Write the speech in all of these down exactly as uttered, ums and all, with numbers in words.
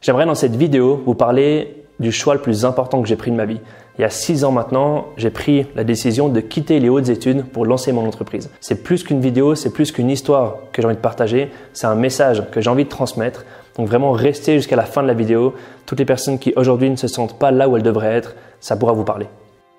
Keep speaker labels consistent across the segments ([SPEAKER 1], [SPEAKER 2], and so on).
[SPEAKER 1] J'aimerais dans cette vidéo vous parler du choix le plus important que j'ai pris de ma vie. Il y a six ans maintenant, j'ai pris la décision de quitter les hautes études pour lancer mon entreprise. C'est plus qu'une vidéo, c'est plus qu'une histoire que j'ai envie de partager, c'est un message que j'ai envie de transmettre. Donc vraiment restez jusqu'à la fin de la vidéo. Toutes les personnes qui aujourd'hui ne se sentent pas là où elles devraient être, ça pourra vous parler.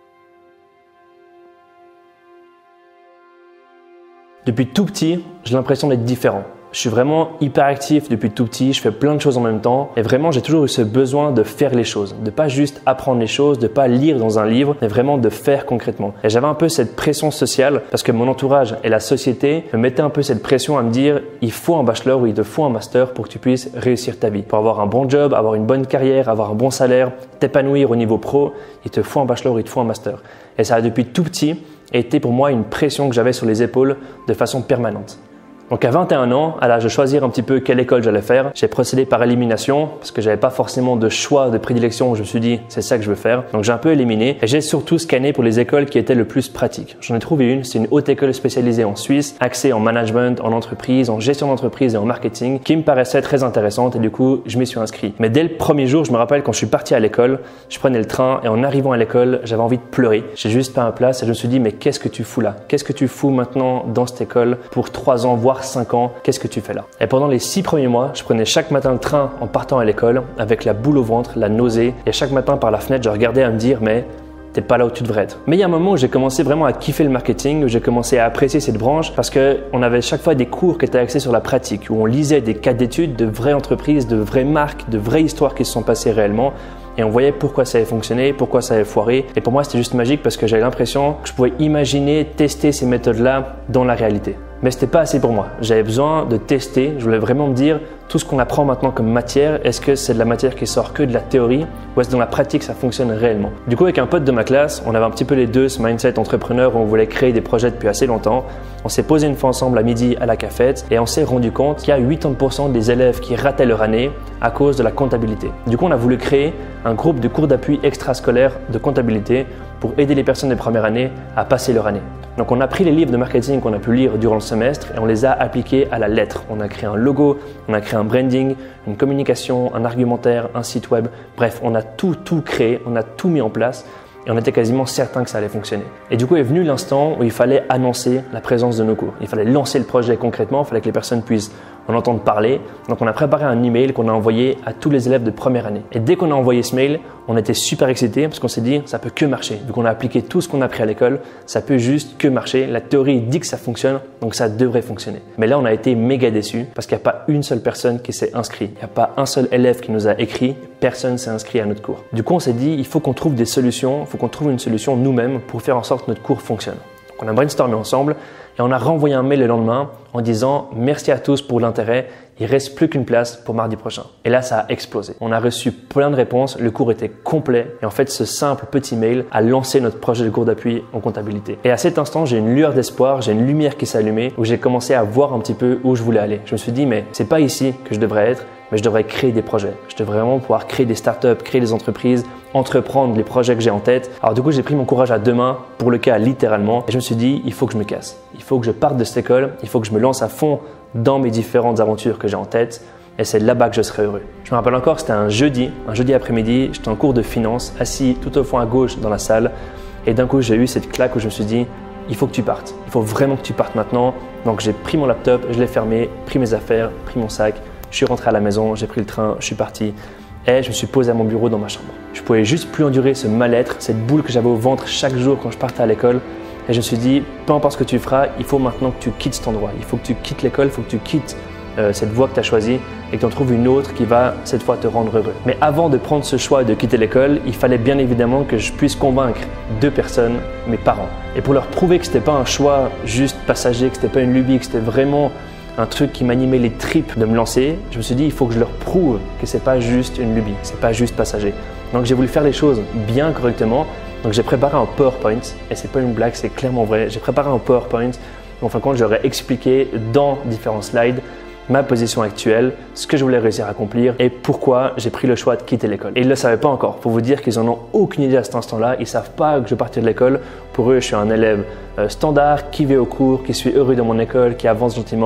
[SPEAKER 1] Depuis tout petit, j'ai l'impression d'être différent. Je suis vraiment hyper actif depuis tout petit, je fais plein de choses en même temps et vraiment j'ai toujours eu ce besoin de faire les choses, de pas juste apprendre les choses, de pas lire dans un livre, mais vraiment de faire concrètement. Et j'avais un peu cette pression sociale parce que mon entourage et la société me mettaient un peu cette pression à me dire il faut un bachelor ou il te faut un master pour que tu puisses réussir ta vie. Pour avoir un bon job, avoir une bonne carrière, avoir un bon salaire, t'épanouir au niveau pro, il te faut un bachelor ou il te faut un master. Et ça a depuis tout petit été pour moi une pression que j'avais sur les épaules de façon permanente. Donc à vingt et un ans, à l'âge de choisir un petit peu quelle école j'allais faire, j'ai procédé par élimination parce que j'avais pas forcément de choix, de prédilection où je me suis dit c'est ça que je veux faire. Donc j'ai un peu éliminé et j'ai surtout scanné pour les écoles qui étaient le plus pratiques. J'en ai trouvé une, c'est une haute école spécialisée en Suisse, axée en management, en entreprise, en gestion d'entreprise et en marketing qui me paraissait très intéressante et du coup je m'y suis inscrit. Mais dès le premier jour, je me rappelle quand je suis parti à l'école, je prenais le train et en arrivant à l'école, j'avais envie de pleurer. J'ai juste pas ma place et je me suis dit mais qu'est-ce que tu fous là? Qu'est-ce que tu fous maintenant dans cette école pour trois ans voire cinq ans? Qu'est-ce que tu fais là? Et pendant les six premiers mois, je prenais chaque matin le train en partant à l'école avec la boule au ventre, la nausée. Et chaque matin par la fenêtre, je regardais à me dire mais t'es pas là où tu devrais être. Mais il y a un moment où j'ai commencé vraiment à kiffer le marketing, où j'ai commencé à apprécier cette branche parce qu'on avait chaque fois des cours qui étaient axés sur la pratique, où on lisait des cas d'études de vraies entreprises, de vraies marques, de vraies histoires qui se sont passées réellement. Et on voyait pourquoi ça avait fonctionné, pourquoi ça avait foiré. Et pour moi, c'était juste magique parce que j'avais l'impression que je pouvais imaginer, tester ces méthodes-là dans la réalité. Mais c'était pas assez pour moi. J'avais besoin de tester. Je voulais vraiment me dire tout ce qu'on apprend maintenant comme matière, est-ce que c'est de la matière qui sort que de la théorie ou est-ce que dans la pratique ça fonctionne réellement? Du coup, avec un pote de ma classe, on avait un petit peu les deux, ce mindset entrepreneur où on voulait créer des projets depuis assez longtemps. On s'est posé une fois ensemble à midi à la cafette et on s'est rendu compte qu'il y a quatre-vingt-dix pour cent des élèves qui rataient leur année à cause de la comptabilité. Du coup, on a voulu créer un groupe de cours d'appui extrascolaire de comptabilité pour aider les personnes de première année à passer leur année. Donc on a pris les livres de marketing qu'on a pu lire durant le semestre et on les a appliqués à la lettre. On a créé un logo, on a créé un branding, une communication, un argumentaire, un site web. Bref, on a tout, tout créé, on a tout mis en place et on était quasiment certain que ça allait fonctionner. Et du coup est venu l'instant où il fallait annoncer la présence de nos cours. Il fallait lancer le projet concrètement, il fallait que les personnes puissent en entendre parler. Donc on a préparé un email qu'on a envoyé à tous les élèves de première année. Et dès qu'on a envoyé ce mail, on était super excités parce qu'on s'est dit ça peut que marcher. Vu qu'on a appliqué tout ce qu'on a appris à l'école, ça peut juste que marcher. La théorie dit que ça fonctionne, donc ça devrait fonctionner. Mais là on a été méga déçus parce qu'il n'y a pas une seule personne qui s'est inscrite. Il n'y a pas un seul élève qui nous a écrit, personne s'est inscrit à notre cours. Du coup on s'est dit il faut qu'on trouve des solutions, il faut qu'on trouve une solution nous-mêmes pour faire en sorte que notre cours fonctionne. Donc on a brainstormé ensemble et on a renvoyé un mail le lendemain en disant merci à tous pour l'intérêt, il reste plus qu'une place pour mardi prochain. Et là ça a explosé. On a reçu plein de réponses, le cours était complet et en fait ce simple petit mail a lancé notre projet de cours d'appui en comptabilité. Et à cet instant j'ai une lueur d'espoir, j'ai une lumière qui s'est allumée où j'ai commencé à voir un petit peu où je voulais aller. Je me suis dit mais c'est pas ici que je devrais être, mais je devrais créer des projets. Je devrais vraiment pouvoir créer des startups, créer des entreprises, entreprendre les projets que j'ai en tête. Alors du coup, j'ai pris mon courage à deux mains, pour le cas littéralement, et je me suis dit, il faut que je me casse. Il faut que je parte de cette école, il faut que je me lance à fond dans mes différentes aventures que j'ai en tête, et c'est là-bas que je serai heureux. Je me rappelle encore, c'était un jeudi, un jeudi après-midi, j'étais en cours de finance, assis tout au fond à gauche dans la salle, et d'un coup, j'ai eu cette claque où je me suis dit, il faut que tu partes. Il faut vraiment que tu partes maintenant. Donc j'ai pris mon laptop, je l'ai fermé, pris mes affaires, pris mon sac, je suis rentré à la maison, j'ai pris le train, je suis parti et je me suis posé à mon bureau dans ma chambre. Je pouvais juste plus endurer ce mal-être, cette boule que j'avais au ventre chaque jour quand je partais à l'école et je me suis dit, peu importe ce que tu feras, il faut maintenant que tu quittes cet endroit. Il faut que tu quittes l'école, il faut que tu quittes euh, cette voie que tu as choisie et que tu en trouves une autre qui va cette fois te rendre heureux. Mais avant de prendre ce choix de quitter l'école, il fallait bien évidemment que je puisse convaincre deux personnes, mes parents. Et pour leur prouver que ce n'était pas un choix juste passager, que ce n'était pas une lubie, que c'était vraiment un truc qui m'animait les tripes de me lancer, je me suis dit il faut que je leur prouve que c'est pas juste une lubie, c'est pas juste passager. Donc j'ai voulu faire les choses bien correctement. Donc j'ai préparé un PowerPoint et c'est pas une blague, c'est clairement vrai. J'ai préparé un PowerPoint où en fin de compte j'aurais expliqué dans différents slides ma position actuelle, ce que je voulais réussir à accomplir et pourquoi j'ai pris le choix de quitter l'école. Et ils ne le savaient pas encore. Pour vous dire qu'ils n'en ont aucune idée à cet instant-là. Ils ne savent pas que je partais de l'école. Pour eux, je suis un élève euh, standard, qui va au cours, qui suis heureux dans mon école, qui avance gentiment.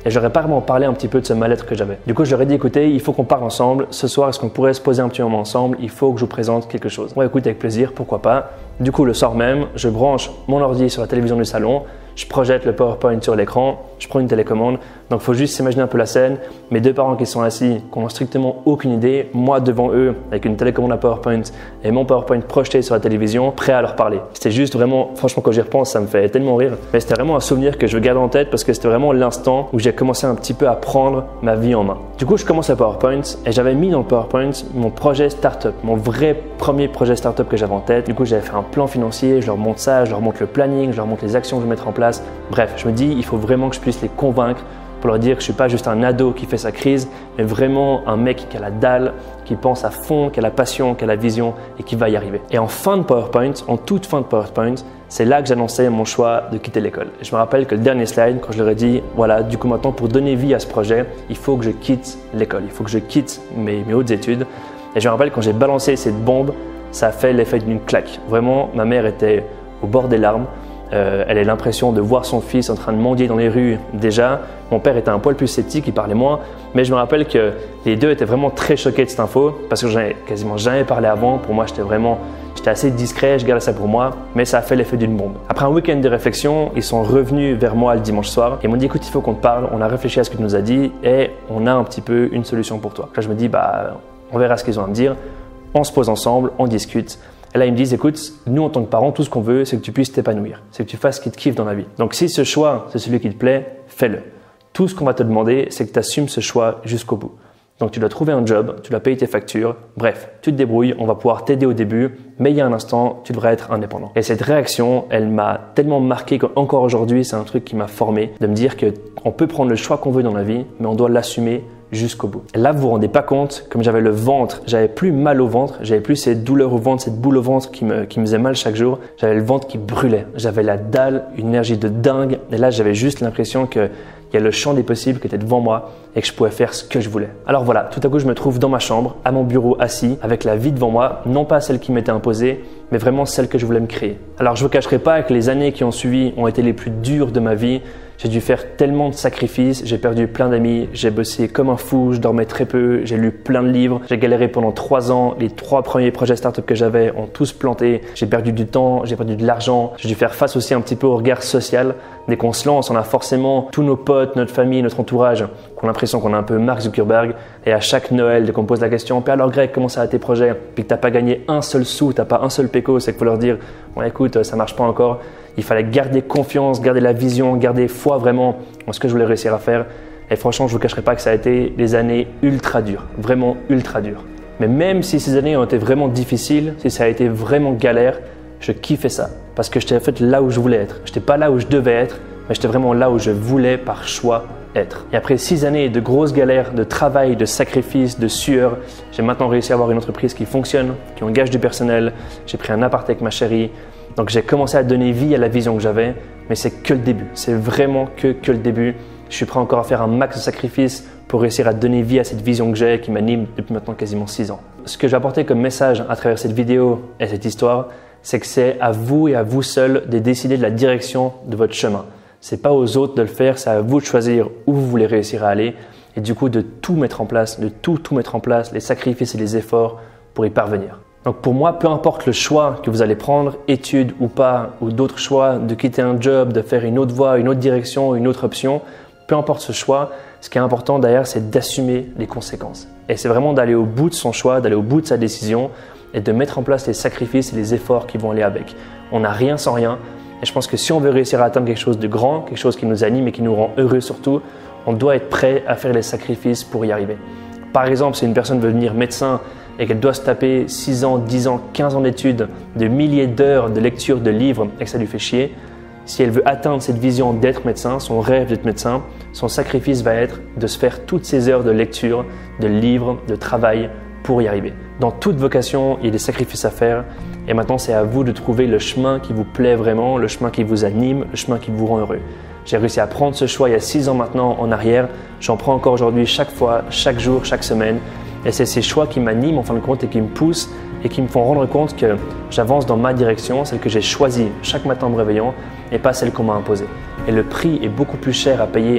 [SPEAKER 1] Et je leur ai pas vraiment parlé un petit peu de ce mal-être que j'avais. Du coup, je leur ai dit, écoutez, il faut qu'on parle ensemble. Ce soir, est-ce qu'on pourrait se poser un petit moment ensemble? Il faut que je vous présente quelque chose. Ouais, écoute, avec plaisir, pourquoi pas. Du coup, le soir même, je branche mon ordi sur la télévision du salon. Je projette le PowerPoint sur l'écran, je prends une télécommande. Donc, il faut juste s'imaginer un peu la scène. Mes deux parents qui sont assis, qui n'ont strictement aucune idée, moi devant eux, avec une télécommande à PowerPoint et mon PowerPoint projeté sur la télévision, prêt à leur parler. C'était juste vraiment, franchement, quand j'y repense, ça me fait tellement rire. Mais c'était vraiment un souvenir que je garde en tête parce que c'était vraiment l'instant où j'ai commencé un petit peu à prendre ma vie en main. Du coup, je commence le PowerPoint et j'avais mis dans le PowerPoint mon projet startup, mon vrai premier projet startup que j'avais en tête. Du coup, j'avais fait un plan financier, je leur montre ça, je leur montre le planning, je leur montre les actions que je vais mettre en place. Bref, je me dis, il faut vraiment que je puisse les convaincre pour leur dire que je ne suis pas juste un ado qui fait sa crise, mais vraiment un mec qui a la dalle, qui pense à fond, qui a la passion, qui a la vision et qui va y arriver. Et en fin de PowerPoint, en toute fin de PowerPoint, c'est là que j'annonçais mon choix de quitter l'école. Et je me rappelle que le dernier slide, quand je leur ai dit, voilà, du coup maintenant pour donner vie à ce projet, il faut que je quitte l'école, il faut que je quitte mes, mes hautes études. Et je me rappelle quand j'ai balancé cette bombe, ça a fait l'effet d'une claque. Vraiment, ma mère était au bord des larmes. Euh, elle a l'impression de voir son fils en train de mendier dans les rues déjà. Mon père était un poil plus sceptique, il parlait moins. Mais je me rappelle que les deux étaient vraiment très choqués de cette info parce que j'en ai quasiment jamais parlé avant. Pour moi, j'étais vraiment, j'étais assez discret, je gardais ça pour moi. Mais ça a fait l'effet d'une bombe. Après un week-end de réflexion, ils sont revenus vers moi le dimanche soir. Ils m'ont dit, écoute, il faut qu'on te parle. On a réfléchi à ce que tu nous as dit et on a un petit peu une solution pour toi. Là, je me dis, bah, on verra ce qu'ils ont à me dire. On se pose ensemble, on discute. Et là, ils me disent, écoute, nous, en tant que parents, tout ce qu'on veut, c'est que tu puisses t'épanouir. C'est que tu fasses ce qui te kiffe dans la vie. Donc, si ce choix, c'est celui qui te plaît, fais-le. Tout ce qu'on va te demander, c'est que tu assumes ce choix jusqu'au bout. Donc, tu dois trouver un job, tu dois payer tes factures. Bref, tu te débrouilles, on va pouvoir t'aider au début, mais il y a un instant, tu devrais être indépendant. Et cette réaction, elle m'a tellement marqué qu'encore aujourd'hui, c'est un truc qui m'a formé, de me dire qu'on peut prendre le choix qu'on veut dans la vie, mais on doit l'assumer jusqu'au bout. Et là, vous vous rendez pas compte, comme j'avais le ventre, j'avais plus mal au ventre, j'avais plus cette douleur au ventre, cette boule au ventre qui me, qui me faisait mal chaque jour. J'avais le ventre qui brûlait. J'avais la dalle, une énergie de dingue. Et là, j'avais juste l'impression que il y a le champ des possibles qui était devant moi et que je pouvais faire ce que je voulais. Alors voilà, tout à coup, je me trouve dans ma chambre, à mon bureau, assis, avec la vie devant moi, non pas celle qui m'était imposée, mais vraiment celle que je voulais me créer. Alors je ne vous cacherai pas que les années qui ont suivi ont été les plus dures de ma vie. J'ai dû faire tellement de sacrifices, j'ai perdu plein d'amis, j'ai bossé comme un fou, je dormais très peu, j'ai lu plein de livres, j'ai galéré pendant trois ans, les trois premiers projets startup que j'avais ont tous planté, j'ai perdu du temps, j'ai perdu de l'argent, j'ai dû faire face aussi un petit peu au regard social. Dès qu'on se lance, on a forcément tous nos potes, notre famille, notre entourage qui ont l'impression qu'on est un peu Mark Zuckerberg et à chaque Noël, dès qu'on pose la question « Puis alors Greg, comment ça va tes projets ?» Puis que tu n'as pas gagné un seul sou, tu n'as pas un seul péco, c'est qu'il faut leur dire « Bon écoute, ça ne marche pas encore ». Il fallait garder confiance, garder la vision, garder foi vraiment en ce que je voulais réussir à faire. Et franchement, je ne vous cacherai pas que ça a été des années ultra dures, vraiment ultra dures. Mais même si ces années ont été vraiment difficiles, si ça a été vraiment galère, je kiffais ça. Parce que j'étais en fait là où je voulais être. Je n'étais pas là où je devais être, mais j'étais vraiment là où je voulais par choix être. Et après six années de grosses galères, de travail, de sacrifices, de sueur, j'ai maintenant réussi à avoir une entreprise qui fonctionne, qui engage du personnel. J'ai pris un appart avec ma chérie. Donc j'ai commencé à donner vie à la vision que j'avais, mais c'est que le début. C'est vraiment que, que le début. Je suis prêt encore à faire un max de sacrifices pour réussir à donner vie à cette vision que j'ai qui m'anime depuis maintenant quasiment six ans. Ce que j'ai apporté comme message à travers cette vidéo et cette histoire, c'est que c'est à vous et à vous seuls de décider de la direction de votre chemin. C'est pas aux autres de le faire, c'est à vous de choisir où vous voulez réussir à aller et du coup de tout mettre en place, de tout, tout mettre en place, les sacrifices et les efforts pour y parvenir. Donc pour moi, peu importe le choix que vous allez prendre, études ou pas, ou d'autres choix, de quitter un job, de faire une autre voie, une autre direction, une autre option, peu importe ce choix, ce qui est important d'ailleurs, c'est d'assumer les conséquences. Et c'est vraiment d'aller au bout de son choix, d'aller au bout de sa décision et de mettre en place les sacrifices et les efforts qui vont aller avec. On n'a rien sans rien. Et je pense que si on veut réussir à atteindre quelque chose de grand, quelque chose qui nous anime et qui nous rend heureux surtout, on doit être prêt à faire les sacrifices pour y arriver. Par exemple, si une personne veut devenir médecin et qu'elle doit se taper six ans, dix ans, quinze ans d'études, de milliers d'heures de lecture de livres et que ça lui fait chier, si elle veut atteindre cette vision d'être médecin, son rêve d'être médecin, son sacrifice va être de se faire toutes ces heures de lecture, de livres, de travail pour y arriver. Dans toute vocation, il y a des sacrifices à faire et maintenant c'est à vous de trouver le chemin qui vous plaît vraiment, le chemin qui vous anime, le chemin qui vous rend heureux. J'ai réussi à prendre ce choix il y a six ans maintenant en arrière, j'en prends encore aujourd'hui chaque fois, chaque jour, chaque semaine. Et c'est ces choix qui m'animent en fin de compte et qui me poussent et qui me font rendre compte que j'avance dans ma direction, celle que j'ai choisie chaque matin en me réveillant et pas celle qu'on m'a imposée. Et le prix est beaucoup plus cher à payer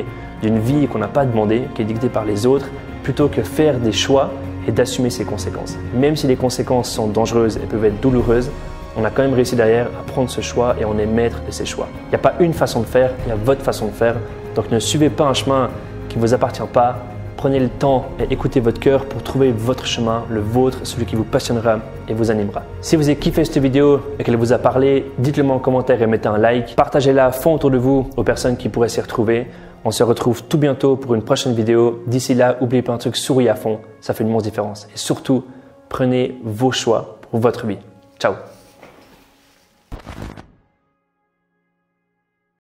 [SPEAKER 1] d'une vie qu'on n'a pas demandé, qui est dictée par les autres, plutôt que faire des choix et d'assumer ses conséquences. Même si les conséquences sont dangereuses et peuvent être douloureuses, on a quand même réussi derrière à prendre ce choix et on est maître de ses choix. Il n'y a pas une façon de faire, il y a votre façon de faire. Donc ne suivez pas un chemin qui ne vous appartient pas. Prenez le temps et écoutez votre cœur pour trouver votre chemin, le vôtre, celui qui vous passionnera et vous animera. Si vous avez kiffé cette vidéo et qu'elle vous a parlé, dites-le moi en commentaire et mettez un like. Partagez-la à fond autour de vous aux personnes qui pourraient s'y retrouver. On se retrouve tout bientôt pour une prochaine vidéo. D'ici là, n'oubliez pas un truc, souriez à fond, ça fait une immense différence. Et surtout, prenez vos choix pour votre vie. Ciao!